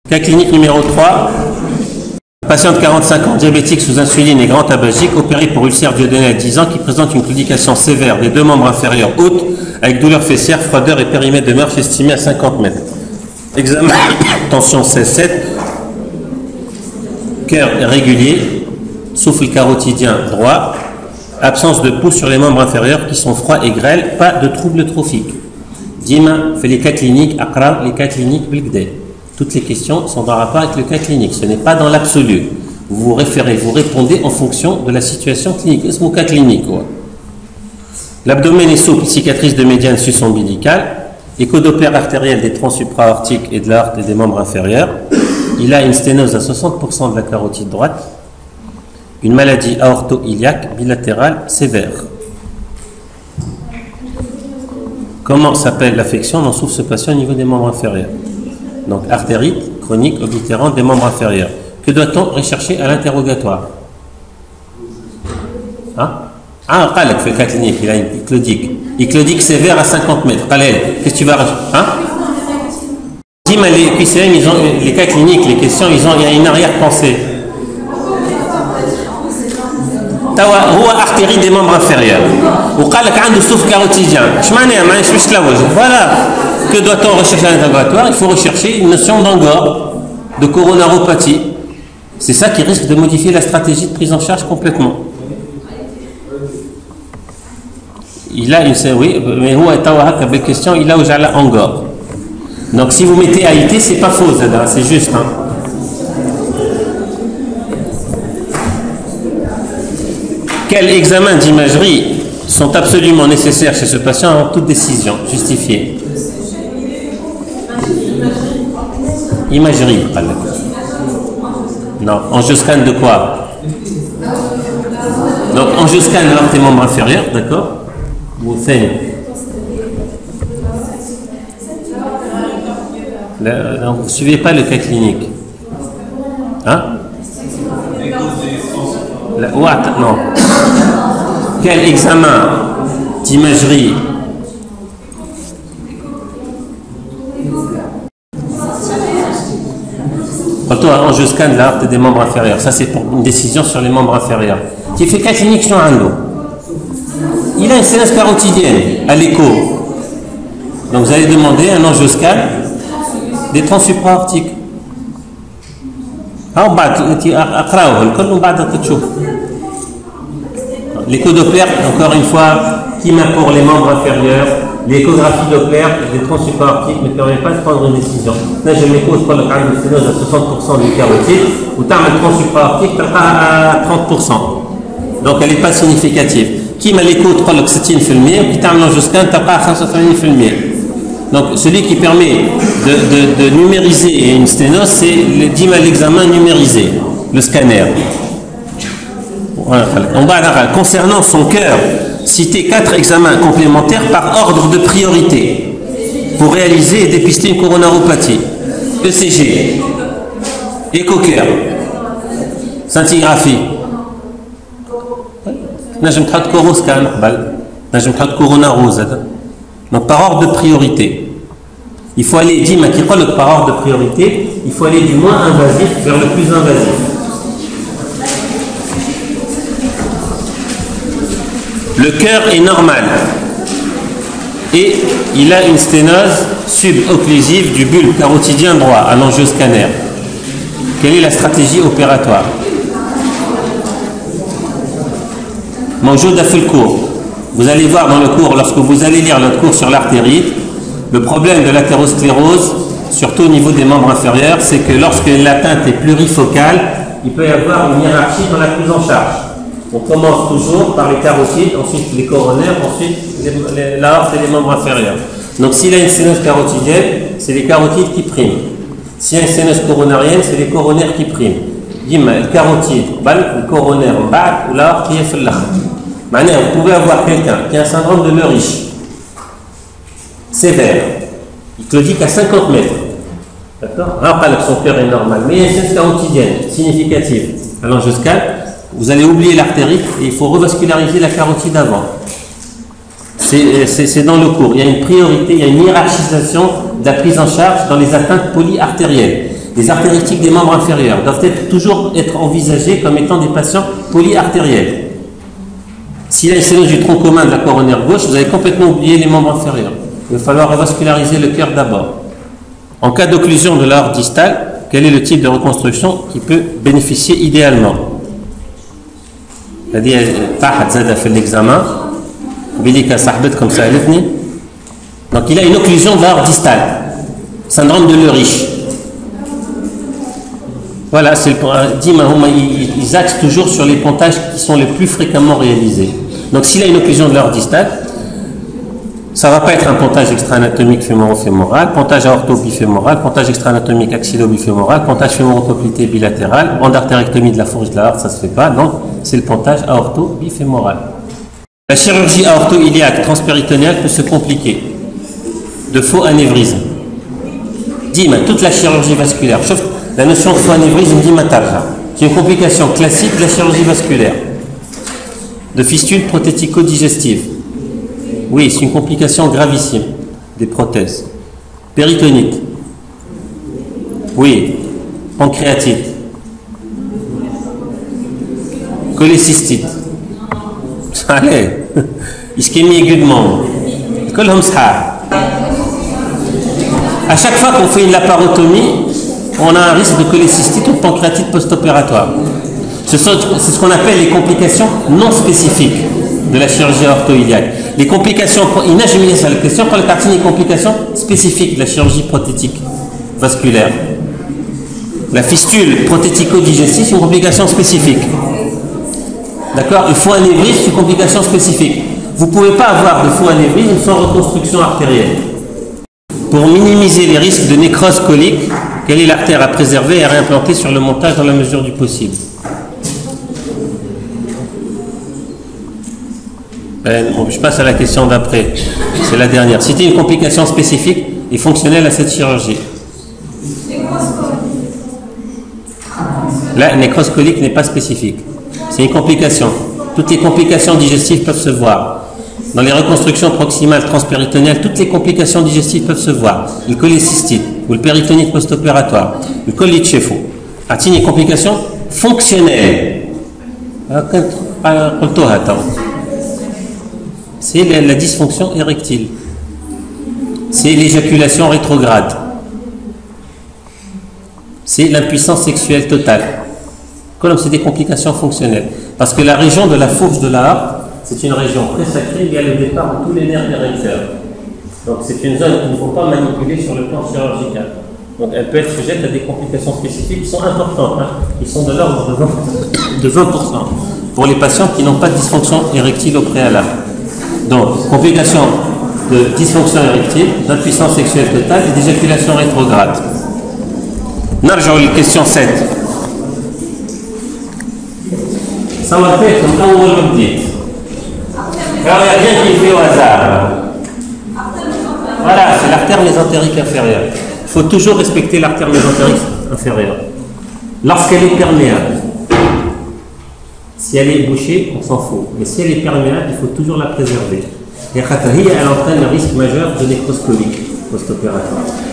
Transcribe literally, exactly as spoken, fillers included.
Cas clinique numéro trois. Patient de quarante-cinq ans, diabétique sous insuline et grand tabagique, opéré pour ulcère duodénal dix ans, qui présente une claudication sévère des deux membres inférieurs hautes, avec douleur fessière, froideur et périmètre de marche estimé à cinquante mètres. Examen, tension seize sept, cœur régulier, souffle carotidien droit, absence de pouls sur les membres inférieurs qui sont froids et grêles, pas de troubles trophiques. Dima fait les cas cliniques, Akra, les cas cliniques Bilgdé. Toutes les questions sont en rapport avec le cas clinique, ce n'est pas dans l'absolu. Vous vous référez, vous répondez en fonction de la situation clinique. Est-ce mon cas clinique? L'abdomen est souple, cicatrice de médiane sus-ombilicale, écho Doppler artériel des troncs supra-aortiques et de l'aorte et des membres inférieurs. Il a une sténose à soixante pour cent de la carotide droite, une maladie aorto-iliaque bilatérale sévère. Comment s'appelle l'affection dont souffre ce patient au niveau des membres inférieurs? Donc artérite chronique oblitérante des membres inférieurs. Que doit-on rechercher à l'interrogatoire? Hein? Ah, Khaled fait le cas clinique, il a une éclodique. Éclodique sévère à cinquante mètres. Khaled, qu'est-ce que tu vas rajouter? Hein? Dis-moi, les Q C M, ils ont, les cas cliniques, les questions, ils ont, il y a une arrière-pensée. Tawa, هو artérite des membres inférieurs. وقال لك عنده souffle carotidien. ايش معناها؟ ما يشوفش تلوج. Voilà. Que doit-on rechercher à l'interrogatoire? Il faut rechercher une notion d'angor, de coronaropathie. C'est ça qui risque de modifier la stratégie de prise en charge complètement. Il a une, oui, mais où est la belle question? Il a où j'ai angor. Donc si vous mettez A I T, c'est pas faux, c'est juste. Hein. Quels examens d'imagerie sont absolument nécessaires chez ce patient avant toute décision justifiée? Imagerie. Non, angioscan de quoi? Donc angioscan alors tes membres inférieurs, d'accord? Vous faites. Vous ne suivez pas le cas clinique. Hein? La, what? Non. Quel examen d'imagerie? Toi, angioscan de l'artère des membres inférieurs. Ça, c'est pour une décision sur les membres inférieurs. Qui fait cas clinique sur un dos. Il a une séance carotidienne à l'écho. Donc, vous allez demander un angioscan des troncs supra-aortiques. L'écho Doppler, encore une fois, qui m'a pour les membres inférieurs. L'échographie Doppler des troncs supra-aortiques ne permet pas de prendre une décision. Là, je m'écho, je prends le carré de sténose à soixante pour cent du carotide, ou tu as un tronc supra-aortique, tu as à trente pour cent. Donc, elle n'est pas significative. Qui m'a l'écho, tu prends le sixteen filmé, ou tu as un angioscan, tu as à cinquante filmé. Donc, celui qui permet de, de, de numériser une sténose, c'est l'examen numérisé, le scanner. En bas, concernant son cœur, citer quatre examens complémentaires par ordre de priorité pour réaliser et dépister une coronaropathie. E C G, écho-cœur, scintigraphie, donc par ordre de priorité. Il faut aller, dis-moi qui parle par ordre de priorité, il faut aller du moins invasif vers le plus invasif. Le cœur est normal et il a une sténose subocclusive du bulbe carotidien droit à l'angioscanner. Quelle est la stratégie opératoire? Mawjoud a fait le cours. Vous allez voir dans le cours, lorsque vous allez lire notre cours sur l'artérite, le problème de l'athérosclérose, surtout au niveau des membres inférieurs, c'est que lorsque l'atteinte est plurifocale, il peut y avoir une hiérarchie dans la prise en charge. On commence toujours par les carotides, ensuite les coronaires, ensuite l'aorte et les membres inférieurs. Donc s'il a une sténose carotidienne, c'est les carotides qui priment. S'il y a une sténose coronarienne, c'est les coronaires qui priment. Dis-moi, le carotide, le coronaire, ou l'aorte qui est fait là. Maintenant, vous pouvez avoir quelqu'un qui a un syndrome de Meurich, sévère, il claudique à cinquante mètres. D'accord? Rappelez que son cœur est normal, mais il y a une sténose carotidienne significative. Alors jusqu'à vous allez oublier l'artérite et il faut revasculariser la carotide avant. C'est dans le cours. Il y a une priorité, il y a une hiérarchisation de la prise en charge dans les atteintes polyartérielles. Les artères ictiques des membres inférieurs doivent être, toujours être envisagées comme étant des patients polyartériels. S'il y a une sténose du tronc commun de la coronaire gauche, vous avez complètement oublié les membres inférieurs. Il va falloir revasculariser le cœur d'abord. En cas d'occlusion de l'aorte distale, quel est le type de reconstruction qui peut bénéficier idéalement? هذه طاحت زادة في l'examen. بيليكا صاحبتكم سألتني. Donc il a une occlusion de l'aorte distale. Syndrome de Lurich. Voilà, c'est le Dima, ils axent toujours sur les pontages qui sont les plus fréquemment réalisés. Donc s'il a une occlusion de l'aorte distale, ça ne va pas être un pontage extra-anatomique fémoro-fémoral, pontage aorto-bifémoral, pontage extra-anatomique axillo-bifémoral, pontage fémoro-poplité bilatéral, endartérectomie de la fourche de l'aorte, ça ne se fait pas, donc c'est le pontage aorto-bifémoral. La chirurgie aorto-iliaque transpéritonéale peut se compliquer de faux anévrisme. Dima, toute la chirurgie vasculaire, sauf la notion de faux anévrisme, Dima Tarja, c'est une complication classique de la chirurgie vasculaire, de fistule prothético-digestive. Oui, c'est une complication gravissime des prothèses. Péritonite. Oui. Pancréatite. Cholécystite. Allez. Ischémie aiguë de membre. À chaque fois qu'on fait une laparotomie, on a un risque de cholécystite ou de pancréatite post-opératoire. C'est ce qu'on appelle les complications non spécifiques de la chirurgie ortho-iliaque. Les complications, il n'a jamais ça la question, quand le cartine, les complications spécifiques de la chirurgie prothétique vasculaire. La fistule prothético-digestive, c'est une complication spécifique. D'accord? Le faux anévrisme, c'est une complication spécifique. Vous ne pouvez pas avoir de faux anévrisme sans reconstruction artérielle. Pour minimiser les risques de nécrose colique, quelle est l'artère à préserver et à réimplanter sur le montage dans la mesure du possible? Ben, bon, je passe à la question d'après. C'est la dernière. C'était une complication spécifique et fonctionnelle à cette chirurgie. La nécrose colique n'est pas spécifique. C'est une complication. Toutes les complications digestives peuvent se voir. Dans les reconstructions proximales transpéritonéales, toutes les complications digestives peuvent se voir. Le cholécystite ou le péritonite post-opératoire, le colite chefo. A-t-il une complication fonctionnelle? C'est la, la dysfonction érectile. C'est l'éjaculation rétrograde. C'est l'impuissance sexuelle totale. Comme c'est des complications fonctionnelles. Parce que la région de la fourche de l'aorte, c'est une région très sacrée, il y a le départ de tous les nerfs érecteurs. Donc c'est une zone qu'il ne faut pas manipuler sur le plan chirurgical. Donc elle peut être sujette à des complications spécifiques qui sont importantes. Hein. Ils sont de l'ordre de vingt pour cent pour les patients qui n'ont pas de dysfonction érectile au préalable. Donc, complications de dysfonction érectile, d'impuissance sexuelle totale et d'éjaculation rétrograde. Narjou la question sept. Ça m'a fait comme quand on le dit. Car il n'y a rien qui est fait au hasard. Voilà, c'est l'artère mésentérique inférieure. Il faut toujours respecter l'artère mésentérique inférieure. Lorsqu'elle est perméable, si elle est bouchée, on s'en fout. Mais si elle est perméable, il faut toujours la préserver. Et elle entraîne un risque majeur de nécrose colique post-opératoire.